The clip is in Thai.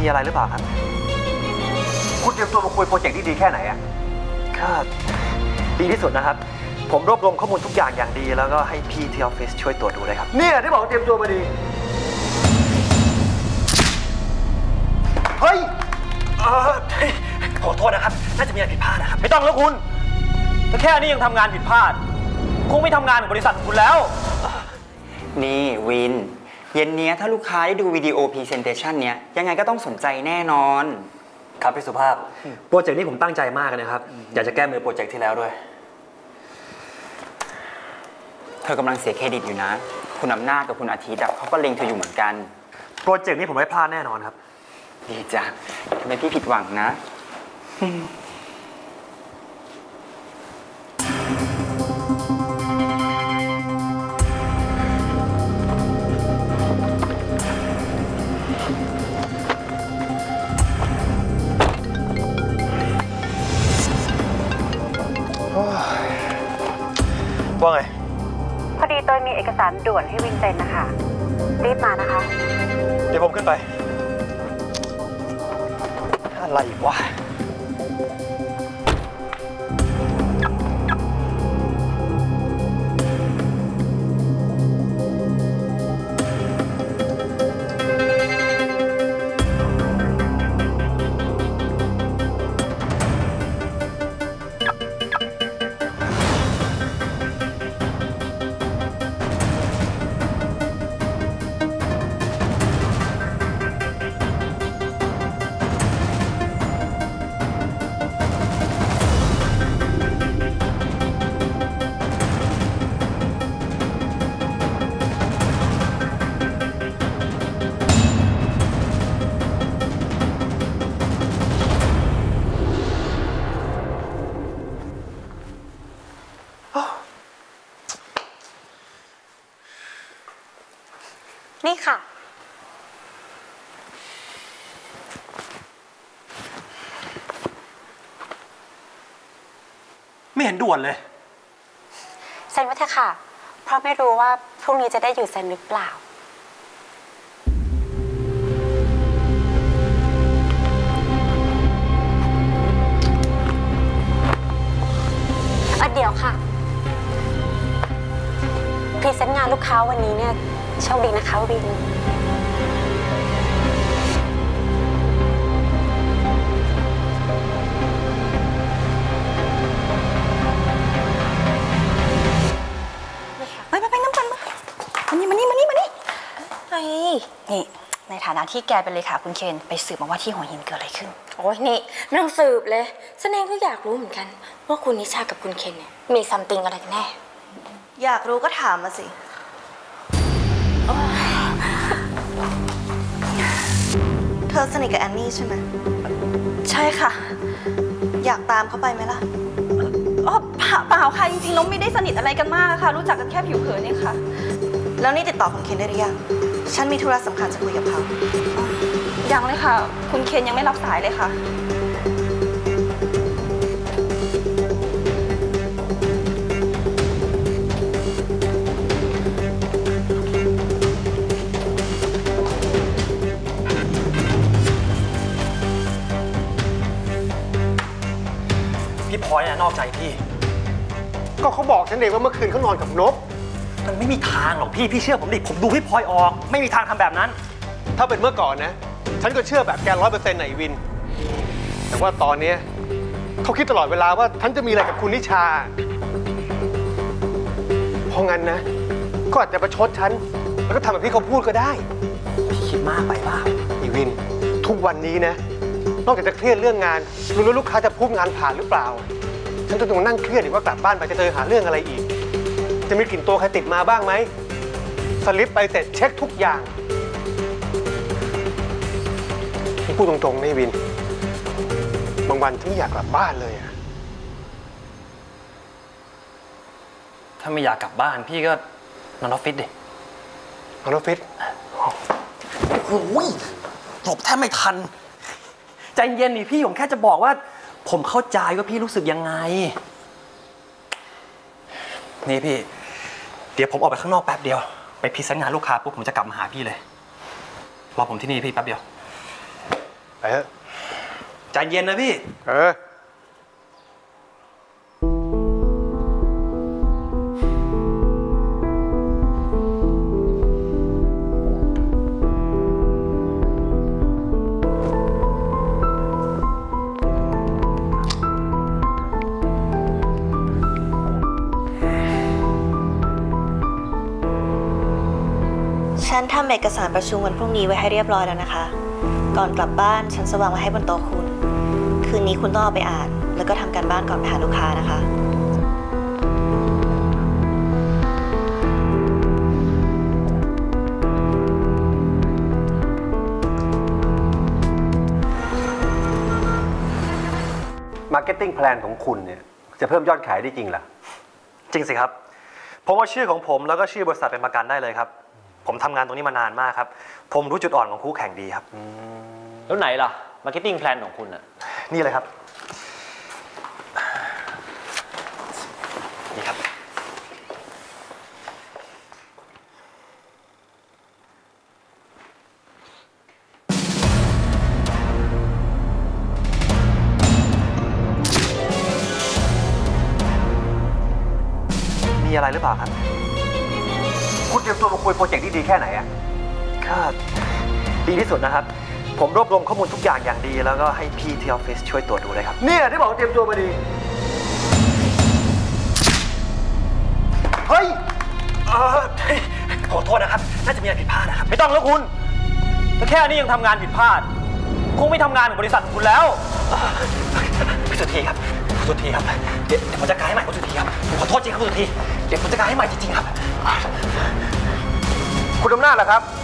มีอะไรหรือเปล่าครับคุณเตรียมตัวมาคุยโปรเจกต์ที่ดีแค่ไหนอะก็ดีที่สุดนะครับผมรวบรวมข้อมูลทุกอย่างอย่างดีแล้วก็ให้พี่ที่ออฟฟิศช่วยตรวจดูเลยครับเนี่ยที่บอกเตรียมตัวมาดีเฮ้ยขอโทษนะครับน่าจะมีอะไรผิดพลาดนะครับไม่ต้องแล้วคุณแต่แค่นี้ยังทำงานผิดพลาดคงไม่ทำงานกับบริษัทของคุณแล้วนี่วินเย็นนี้ถ้าลูกค้าได้ดูวิดีโอพรีเซนเทชันเนี้ยยังไงก็ต้องสนใจแน่นอนครับพี่สุภาพโปรเจกต์นี้ผมตั้งใจมากนะครับอยากจะแก้มือโปรเจกต์ที่แล้วด้วยเธอกำลังเสียเครดิตอยู่นะคุณอำนาจกับคุณอาทิตย์เขาก็เล็งเธออยู่เหมือนกันโปรเจกต์นี้ผมไม่พลาดแน่นอนครับดีจ้ะทำไมพี่ผิดหวังนะว่าไงพอดีเตยมีเอกสารด่วนให้วินเซ็นนะคะรีบมานะคะเดี๋ยวผมขึ้นไปอะไรวะนี่ค่ะไม่เห็นด่วนเลยเซ็นไว้เถอะค่ะเพราะไม่รู้ว่าพรุ่งนี้จะได้อยู่เซ็นหรือเปล่าเดี๋ยวค่ะพรีเซนต์งานลูกค้าวันนี้เนี่ยโชคดีนะคะวินไปน้ำกันมานี่เฮ้ยนี่ในฐานะที่แกเป็นเลขาคุณเคนไปสืบมาว่าที่หัวหินเกิดอะไรขึ้นโอ้ยนี่ไม่ต้องสืบเลยฉันเองก็อยากรู้เหมือนกันว่าคุณนิชากับคุณเคนเนี่ยมีซัมติงอะไรกันแน่อยากรู้ก็ถามมาสิเธอสนิทกับแอนนี่ใช่ไหมใช่ค่ะอยากตามเขาไปไหมล่ะเปล่าค่ะจริงๆน้องไม่ได้สนิทอะไรกันมากค่ะรู้จักกันแค่ผิวเผินเนี่ยค่ะแล้วนี่ติดต่อคุณเคนได้หรือยังฉันมีธุระสำคัญจะคุยกับเขายังเลยค่ะคุณเคนยังไม่รับสายเลยค่ะพี่พลอยนอกใจพี่ก็เขาบอกฉันเองว่าเมื่อคืนเขานอนกับนกมันไม่มีทางหรอกพี่เชื่อผมดิผมดูพี่พลอยออกไม่มีทางทำแบบนั้นถ้าเป็นเมื่อก่อนนะฉันก็เชื่อแบบแก100%ไหนวินแต่ว่าตอนนี้เขาคิดตลอดเวลาว่าฉันจะมีอะไรกับคุณนิชาเพราะงั้นนะก็อาจจะประชดฉันแล้วก็ทำแบบที่เขาพูดก็ได้พี่คิดมากไปเปล่าอีวินทุกวันนี้นะนอกจากจะเครียดเรื่องงานรู้แล้วลูกค้าจะพูดงานผ่านหรือเปล่าฉันต้องนั่งเครียดอีกว่ากลับบ้านไปจะเจอหาเรื่องอะไรอีกจะมีกลิ่นตัวใครติดมาบ้างไหมสลิปไปเสร็จเช็คทุกอย่างพี่พูดตรงๆนะวินบางวันฉันไม่อยากกลับบ้านเลยถ้าไม่อยากกลับบ้านพี่ก็นอนออฟฟิศดินอนออฟฟิศโอ้ยหลบแทบไม่ทันใจเย็นดิพี่ผมแค่จะบอกว่าผมเข้าใจว่าพี่รู้สึกยังไงนี่พี่เดี๋ยวผมออกไปข้างนอกแป๊บเดียวไปพรีเซนต์งานลูกค้าปุ๊บผมจะกลับมาหาพี่เลยรอผมที่นี่พี่แป๊บเดียวไปเถอะใจเย็นนะพี่ฉันทำเอกสารประชุมวันพรุ่งนี้ไว้ให้เรียบร้อยแล้วนะคะ ก่อนกลับบ้านฉันจะวางไว้ให้บนโต๊ะคุณ คืนนี้คุณต้องเอาไปอ่าน แล้วก็ทำการบ้านก่อนไปหาลูกค้านะคะ Marketing Plan ของคุณเนี่ยจะเพิ่มยอดขายได้จริงเหรอ จริงสิครับ ผมเอาชื่อของผมแล้วก็ชื่อบริษัทเป็นประกันได้เลยครับ ผมทำงานตรงนี้มานานมากครับ ผมรู้จุดอ่อนของคู่แข่งดีครับแล้วไหนล่ะ Marketing Plan ของคุณอะนี่เลยครับ นี่ครับ มีอะไรหรือเปล่าครับ คุณเตรียมตัวมาคุยโปรเจกต์ที่ดีแค่ไหนอะก็ดีที่สุดนะครับ ผมรวบรวมข้อมูลทุกอย่างอย่างดี แล้วก็ให้พี่ที่ออฟฟิศช่วยตรวจดูเลยครับ เนี่ยที่บอกเตรียมตัวมาดี เฮ้ยขอโทษนะครับ น่าจะมีอะไรผิดพลาดนะครับไม่ต้องแล้วคุณถ้าแค่นี้ยังทำงานผิดพลาด คงไม่ทำงานกับบริษัทของคุณแล้วพี่สุธีครับคุณสุธีครับ เดี๋ยวผมจะการให้ใหม่คุณสุธีครับผมขอโทษจริงครับคุณสุธีเดี๋ยวผมจะการให้ใหม่จริงๆครับ คุณอำนาจเหรอครับ